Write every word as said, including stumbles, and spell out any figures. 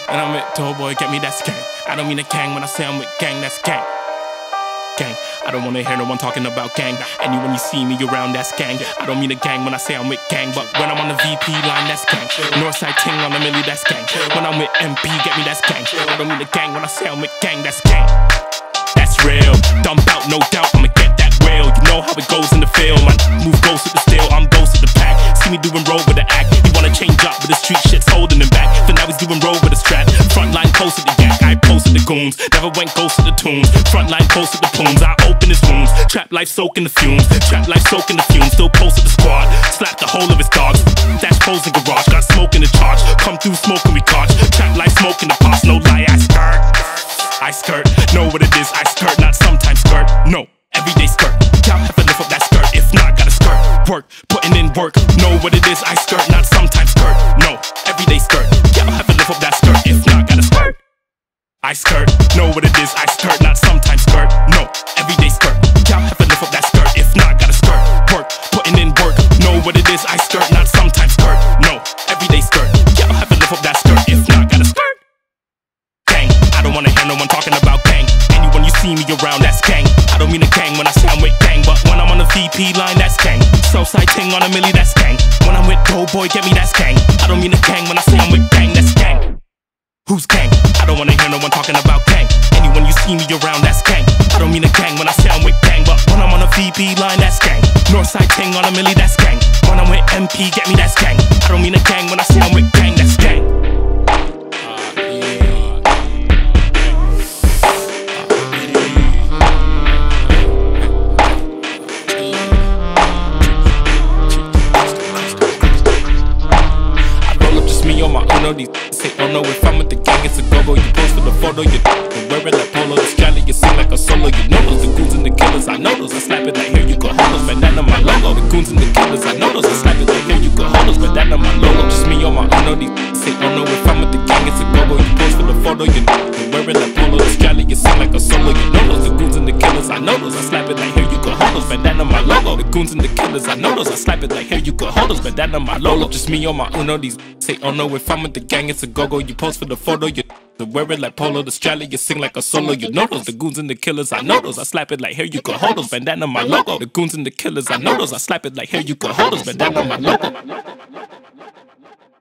And I'm with Toe Boy, get me, that's gang. I don't mean a gang when I say I'm with gang, that's gang. Gang, I don't wanna hear no one talking about gang. Anyone you see me around, that's gang. I don't mean a gang when I say I'm with gang, but when I'm on the V P line, that's gang. Northside ting on a milli, that's gang. When I'm with M P, get me, that's gang. I don't mean a gang when I say I'm with gang, that's gang. That's real, dump out, no doubt, I'ma get that real. You know how it goes in the field, man. Move ghost with the steel, I'm ghost with the pack. See me doing roll with the act. He wanna change up, but the street shit's holding him back. For now he's doing roll with the strap. Frontline close to the yak, I posted the goons. Never went ghost to the tunes. Frontline close to the poons, I open his wounds. Trap life soaking the fumes. Trap life soaking the fumes. Still posted the squad. Slap the whole of his dogs. Dash pros in garage, got smoke in the charge. Come through smoking we catch. Trap life smoking the pots, no lie, I skirt. I skirt, know what it is, I skirt, not sometimes skirt. No, everyday skirt. Y'all have to lift up that skirt, if not, gotta skirt. Work, putting in work, know what it is, I skirt, not sometimes skirt. No, everyday skirt. Y'all have to lift up that skirt, if not, gotta skirt. I skirt, know what it is, I skirt, not sometimes skirt. No, everyday skirt. Y'all have to lift up that skirt, if not, gotta skirt. Work, putting in work, know what it is, I skirt, not sometimes skirt. No, everyday skirt. Y'all have to lift up that skirt, if not, gotta skirt. Gang, I don't wanna hear no one talking about gang. Anyone you see me around, that's gang. I don't mean a gang when I say I'm with gang, but when I'm on the V P line, that's gang. Southside ting on a milli, that's gang. When I'm with Go Boy, get me, that's gang. I don't mean a gang when I say I'm with gang, that's gang. Who's gang? I don't wanna hear no one talking about gang. Anyone you see me around, that's gang. I don't mean a gang when I say I'm with gang, but when I'm on a V P line, that's gang. Northside ting on a milli, that's gang. When I'm with M P, get me, that's gang. I don't mean a gang when I say I'm with gang, that's gang. Know these say, oh no, if I'm with the gang, it's a go-go. You post for the photo, you wear it like polo. The strata, you sing like a solo. You know those, the goons and the killers, I know those. I slap it like, here you go, hold those, bandana my logo. The goons and the killers, I know those. I slap it like, here you go, hold those, bandana my logo. Just me on my own, know these say, oh no, if I'm with the gang, it's a go-go. You post for the photo, you wear it like polo. The strata, you sing like a solo. You know those, the goons and the killers, I know those. I slap it like, here you go, hold those, bandana my logo. The goons and the killers, I know those. I slap it like, here you go, hold those, bandana my logo. Just me on my own, know these say, oh no, if I'm with the gang, it's a go-go. You post for the photo, you wear it like polo. The strata, you sing like a solo. You know those, the goons and the killers, I know those. I slap it like, here you go, hold those, bandana my logo. The goons and the killers, I know those. I slap it like, here you go, hold those, bandana my logo.